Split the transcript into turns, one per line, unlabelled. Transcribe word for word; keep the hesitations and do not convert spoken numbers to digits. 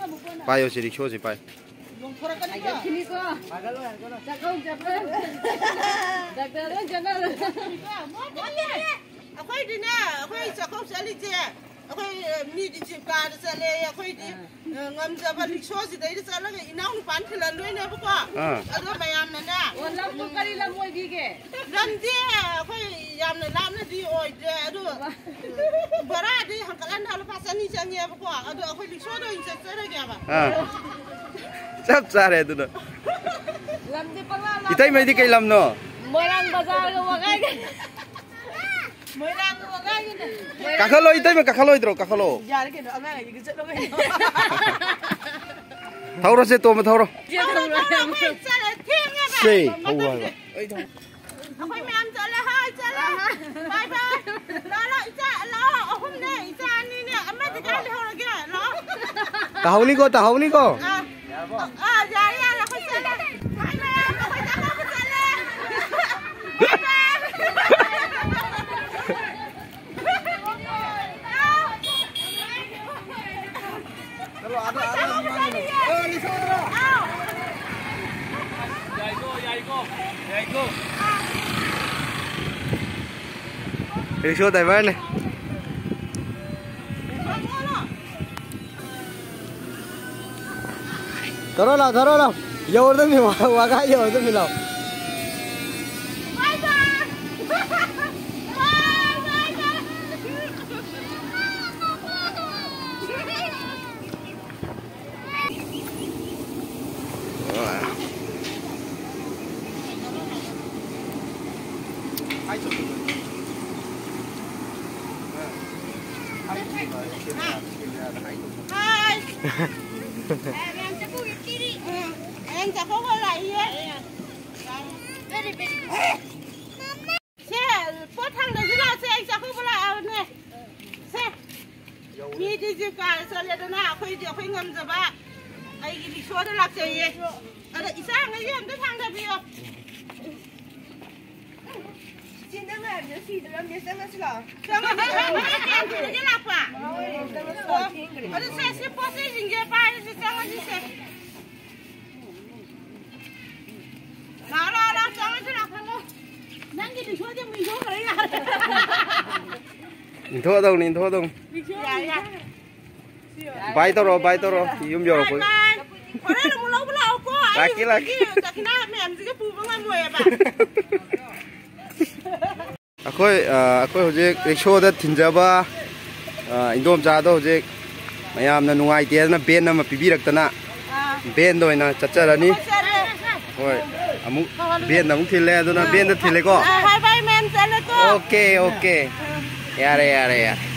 पायो सी रिक्शा से पाए
अखोई मीदी चिपकार चले अखोई दी ngam रिक्शा से दे चलगे इनाउ पान खिलन लोय ने बको अदो मयाम ने ना लम तो करी लम मोय दी के लम दे अखोई याम ने लाम ने दी ओय दे अदो बरा दी हंकलन हल पासनी चंगे बको अदो अखोई रिक्शा दो इंसे चले गया बा हां सब सारे दु लम दे पला
इतै मै दी कै लम नो
मोरंग बाजार को वगाई मोरंग वगाई ने
काखलो इतै में काखलो इद्रो काखलो
यार के अंगा के चलो गए
थाउरो से तो म थाउरो से हौवा
अखोई मैम चले हाय चले बाय बाय ला ला इचा ला अहुम ने इचा नि ने अम्मा ते का हो गे ला
ताहौनी को ताहौनी को
आ जा या ला खो चले हाय मैम अखोई जा को चले बाय बाय चलो आधा आधा ओ लिसो आओ जाई गो जाई गो जाई गो
रिक्शा ड्राइवर ने धरो लाओ धरो लाओ एवढं मी वागा एवढं मी लाव
Hai. Em sẽ cố gắng đi. Em sẽ cố gắng lại nhé. Very very. Xe, phố thang này thế nào xe anh sẽ cố gắng lại nè. Xe. Mi đi gì cả, sao lại đó na, khơi đi khơi ngâm rồi ba. Ai đi số đó lạc chơi gì? Ở đây sang cái gì em tới thang đây bây giờ. Trên đó là những gì đó mình sẽ nói là. Sao mà cái em thì cái lạc à? Ở đây xe xe phố xe gì vậy ba? Xe sang cái gì xe? Nào nào nào sang cái lạc không? Nãy cái đi số cho mình số cái này.
Nhìn thua đâu, nhìn thua đâu. Bay tao rồi, bay tao rồi. Thì yum vô rồi.
Ở đây là một lâu lâu cô.
Laki laki.
Tại khi nào mẹ em sẽ phụ với người à bà.
अखोई अखोई होजे रिक्शा दा थिंजबा इंदोम जादो होजे मयाम ना नुंगाई तेना बेन नमा पिबिरक्तना बेन दो इना चच्चरनी होय अमु बेन अमु थिले अदुना बेन दा थिले को हाय बाय मैम चले को ओके ओके यारे यारे यार